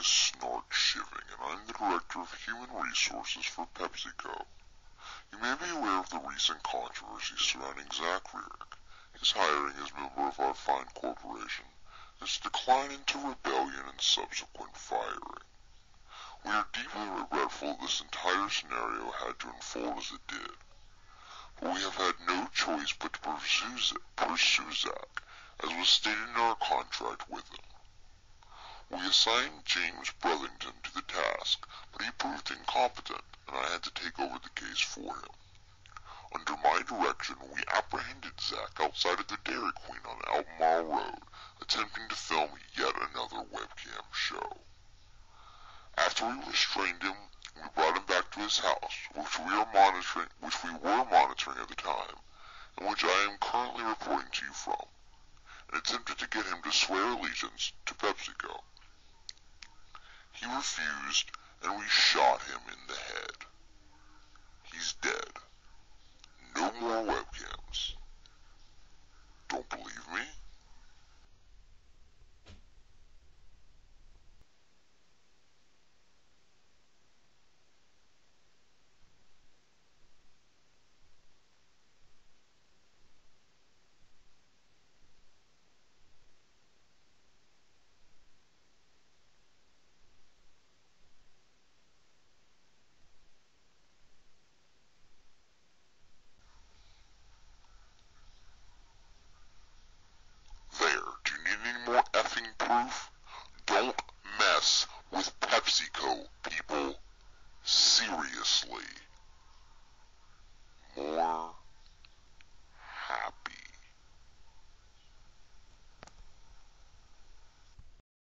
Snort Shiving, and I'm the Director of Human Resources for PepsiCo. You may be aware of the recent controversy surrounding Zach Rearick, his hiring as member of our fine corporation, his decline into rebellion and subsequent firing. We are deeply regretful that this entire scenario had to unfold as it did, but we have had no choice but to pursue Zach, as was stated in our contract with him. We assigned James Brethington to the task, but he proved incompetent, and I had to take over the case for him. Under my direction, we apprehended Zach outside of the Dairy Queen on Albemarle Road, attempting to film yet another webcam show. After we restrained him, we brought him back to his house, which we were monitoring at the time, and which I am currently reporting to you from, and attempted to get him to swear allegiance to PepsiCo. He refused, and we shot him in the head. He's dead. No more webcams.